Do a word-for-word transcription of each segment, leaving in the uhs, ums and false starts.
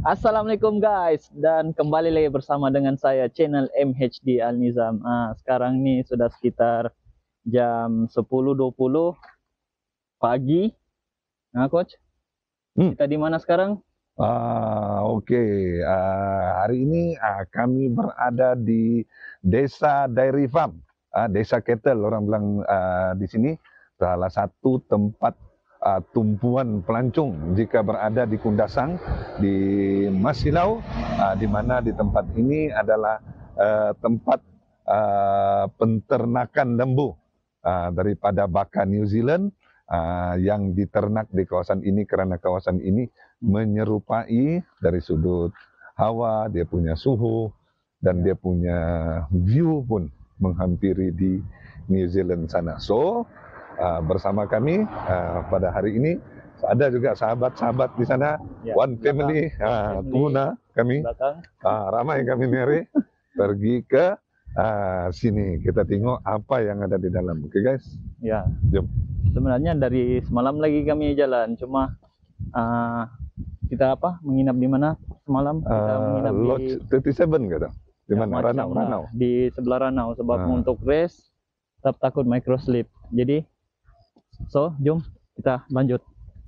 Assalamualaikum guys, dan kembali lagi bersama dengan saya channel M H D Al Nizam. Ah, sekarang ini sudah sekitar jam sepuluh dua puluh pagi. Nah, coach, hmm. kita di mana sekarang? Ah, Oke, okay. uh, hari ini uh, kami berada di Desa Dairy Farm, uh, Desa Kettle orang bilang uh, di sini, salah satu tempat uh, tumpuan pelancong jika berada di Kundasang di Masilau, uh, di mana di tempat ini adalah uh, tempat uh, penternakan lembu uh, daripada baka New Zealand uh, yang diternak di kawasan ini kerana kawasan ini menyerupai dari sudut hawa, dia punya suhu dan dia punya view pun menghampiri di New Zealand sana. So uh, bersama kami uh, pada hari ini ada juga sahabat-sahabat di sana, ya, one family, uh, tuna kami, uh, ramai kami meri pergi ke uh, sini, kita tengok apa yang ada di dalam. Oke okay, guys? Ya. Jom. Sebenarnya dari semalam lagi kami jalan, cuma uh, kita apa menginap di mana semalam? Kita uh, menginap Lodge di tiga puluh tujuh gitu. Di ya, mana? Ranau, Ranau. Di sebelah Ranau sebab uh. untuk rest tetap takut micro sleep. Jadi so jom kita lanjut.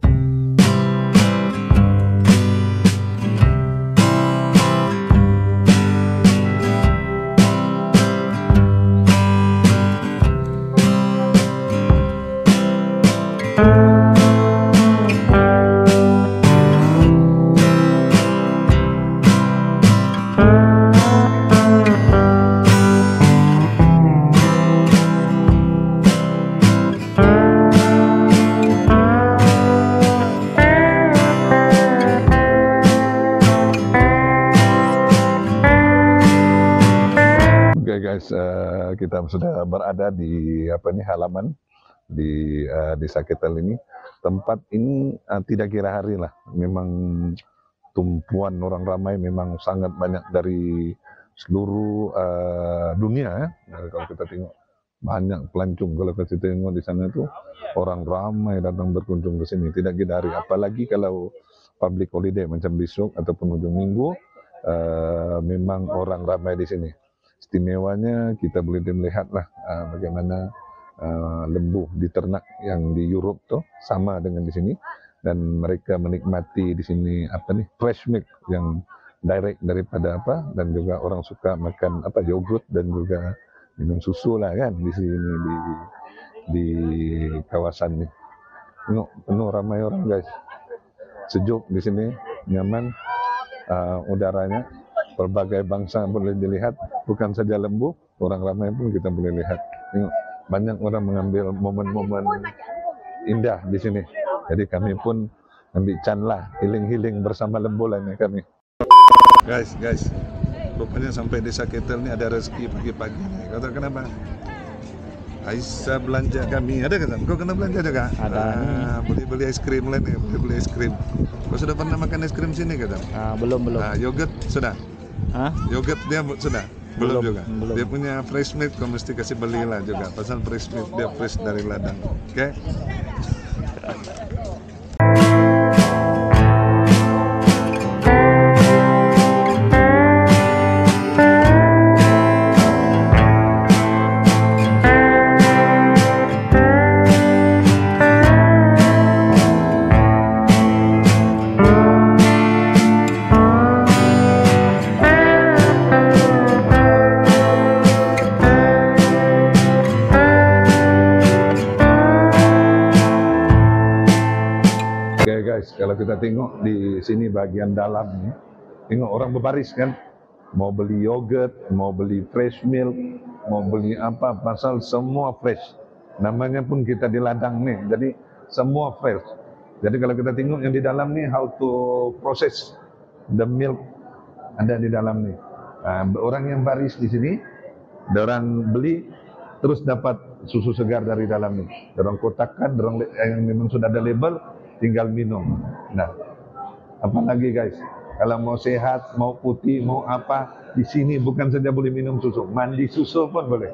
Guys, uh, kita sudah berada di apa nih halaman di uh, Desa Kettle ini. Tempat ini uh, tidak kira hari lah, memang tumpuan orang ramai, memang sangat banyak dari seluruh uh, dunia ya. Nah, kalau kita tengok banyak pelancong, kalau kita tengok di sana itu orang ramai datang berkunjung ke sini, tidak kira hari. Apalagi kalau public holiday macam besok ataupun ujung minggu, uh, memang orang ramai di sini. Istimewanya kita boleh melihat lah uh, bagaimana uh, lembu diternak yang di Europe tuh sama dengan di sini, dan mereka menikmati di sini apa nih fresh milk yang direct daripada apa, dan juga orang suka makan apa yogurt dan juga minum susu lah kan di sini di di kawasan ini. Tengok penuh ramai orang guys, sejuk di sini, nyaman, uh, udaranya. Berbagai bangsa boleh dilihat, bukan saja lembu, orang ramai pun kita boleh lihat. Tengok, banyak orang mengambil momen-momen indah di sini. Jadi kami pun ambil can lah, healing-healing bersama lembu lainnya kami. Guys, guys, rupanya sampai Desa Kettle ini ada rezeki pagi-pagi. Kau tahu kenapa? Aisyah belanja kami, ada kan? Kau kena belanja juga? Ada. Ah, boleh beli es krim lain, boleh beli es krim. Kau sudah pernah makan es krim sini kata? Ah, belum belum. Ah, yogurt sudah. Hah? Yogurt dia sudah? Belum, belum juga? Belum. Dia punya fresh milk, kau mesti kasih belilah juga. Pasal fresh milk dia fresh dari ladang. Oke? Okay? Kalau kita tengok di sini bagian dalam ni, tengok orang berbaris kan, mau beli yogurt, mau beli fresh milk, mau beli apa, pasal semua fresh. Namanya pun kita di ladang ni, jadi semua fresh. Jadi kalau kita tengok yang di dalam ni, how to process the milk ada di dalam ni. Nah, orang yang baris di sini, orang beli terus dapat susu segar dari dalam ni. Orang kotakkan, orang yang memang sudah ada label, tinggal minum. Nah, apa lagi guys? Kalau mau sehat, mau putih, mau apa, di sini bukan saja boleh minum susu, mandi susu pun boleh.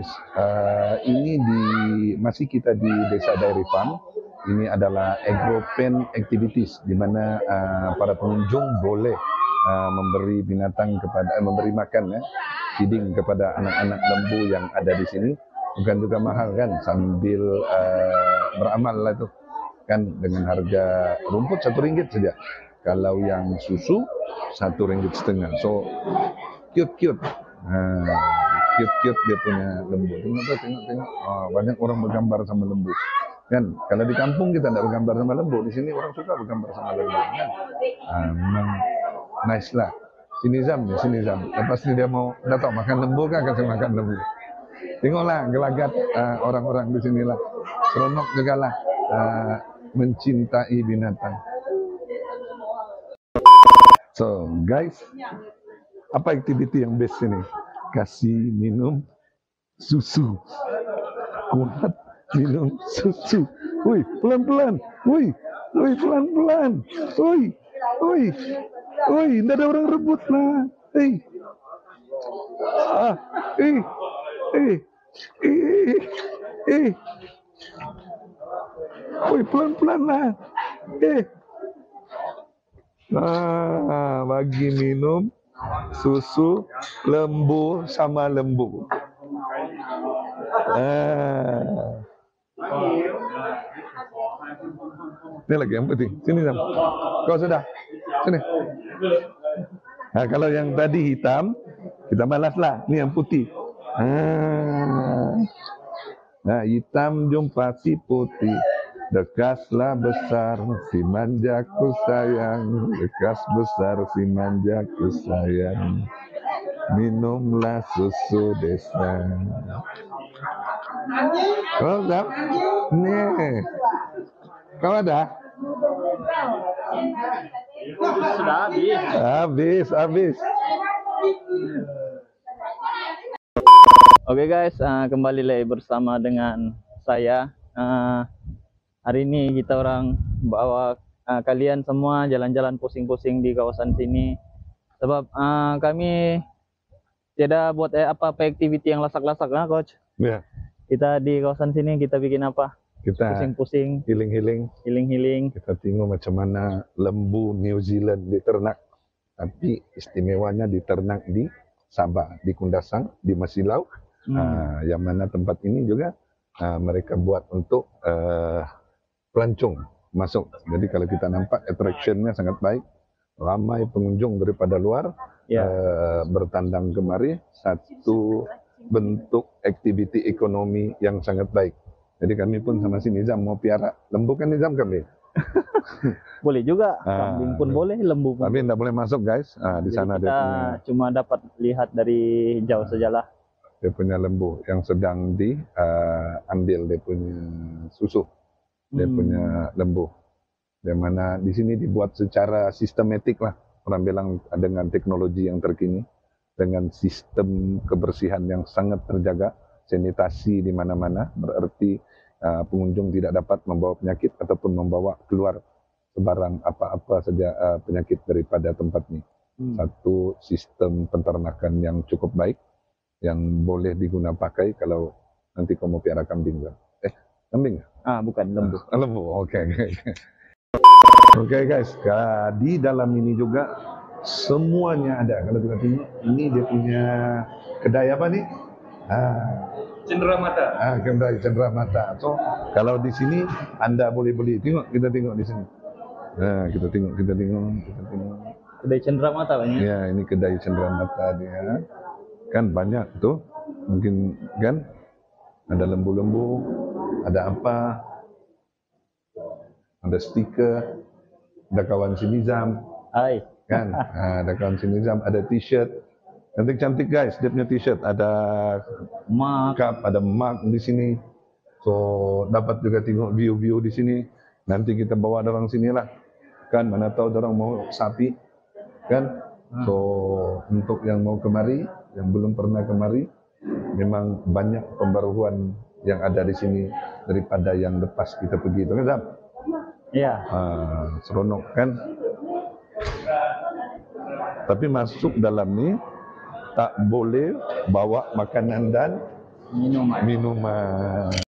guys, uh, ini di masih kita di Desa Dairy Farm. Ini adalah agropen activities di mana uh, para pengunjung boleh uh, memberi binatang kepada uh, memberi makan ya, feeding kepada anak-anak lembu yang ada di sini. Bukan juga mahal kan, sambil uh, beramal lah itu kan, dengan harga rumput satu ringgit saja. Kalau yang susu satu ringgit setengah. So cute cute. Nah, cute-cute dia punya lembu. Tengok tuh, tengok, tengok. Oh, banyak orang bergambar sama lembu. Kan, kalau di kampung kita tidak bergambar sama lembu, di sini orang suka bergambar sama lembu. Kan? Nah, memang nice lah. Sini Zam nih, sini Zam. Lepas ini dia mau, udah tau makan lembu kan, kasih makan lembu. Tengoklah gelagat uh, orang-orang di sinilah. Seronok juga lah uh, mencintai binatang. So guys, apa aktiviti yang best ini? Kasih minum susu. Kuat minum susu. Woi, pelan-pelan. Woi, woi pelan-pelan. Woi, woi, woi, tidak ada orang rebut lah. Eh, ah, eh, eh, eh, eh. Woi, pelan-pelan lah. Eh. Nah, bagi minum susu lembu sama lembu. Ah. Ini lagi yang putih. Sini Sam. Kau sudah. Sini. Nah, kalau yang tadi hitam, kita balaslah. Ini yang putih. Ah. Nah, hitam jumpa si putih. Dekaslah besar si manjaku sayang, dekas besar si manjaku sayang, minumlah susu desa. Oh, Zap, nih, kau ada? Sudah habis. Habis, habis. Oke guys, uh, kembali lagi bersama dengan saya. Uh, Hari ini kita orang bawa uh, kalian semua jalan-jalan pusing-pusing di kawasan sini. Sebab uh, kami tidak buat eh, apa-apa aktiviti yang lasak-lasak, nah coach. Ya. Kita di kawasan sini kita bikin apa? Kita pusing-pusing, healing-healing, healing-healing. Kita tengok macam mana lembu New Zealand diternak. Tapi istimewanya diternak di Sabah, di Kundasang, di Masilau. Hmm. Uh, yang mana tempat ini juga uh, mereka buat untuk uh, pelancong masuk. Jadi kalau kita nampak attraction-nya sangat baik, ramai pengunjung daripada luar ya. uh, bertandang kemari, satu bentuk aktiviti ekonomi yang sangat baik. Jadi kami pun sama si Nizam mau piara lembu kan Nizam kami. Boleh juga, kambing pun boleh, lembu pun. Tapi tidak boleh masuk guys. Ah, di sana kita dia punya, cuma dapat lihat dari jauh sajalah. Dia punya lembu yang sedang diambil uh, dia punya susu. Dia hmm. punya lembu, yang mana di sini dibuat secara sistematik lah. Orang bilang dengan teknologi yang terkini, dengan sistem kebersihan yang sangat terjaga, sanitasi di mana-mana, berarti uh, pengunjung tidak dapat membawa penyakit ataupun membawa keluar sebarang apa-apa saja uh, penyakit daripada tempat ini. Hmm. Satu sistem peternakan yang cukup baik, yang boleh digunakan pakai kalau nanti kamu mau piara kambing. Eh, kambing? Ah, bukan lembu. Ah, lembu, oke. Okay. Oke okay, guys, di dalam ini juga semuanya ada. Kalau kita tengok, ini dia punya kedai apa nih? Ah, cenderamata. Ah, kedai cenderamata. So, kalau di sini Anda boleh beli. Tengok, kita tengok di sini. Nah, kita tengok, kita tengok, kita tengok. Kedai cenderamata banyak. Ya, ini kedai cenderamata dia. Kan banyak tuh. Mungkin kan ada lembu-lembu. Ada apa, ada stiker, ada kawan si Nizam, Hai. kan, nah, ada kawan si Nizam, ada t-shirt, cantik-cantik guys, dia punya t-shirt, ada mark, cup, ada mark di sini, so dapat juga tengok view-view di sini. Nanti kita bawa orang sini lah, kan, mana tahu orang mau sapi, kan, so untuk yang mau kemari, yang belum pernah kemari, memang banyak pembaruan yang ada di sini daripada yang lepas kita pergi itu kan? Iya. Ah, seronok kan? Tapi masuk dalam ni tak boleh bawa makanan dan Minuman. minuman.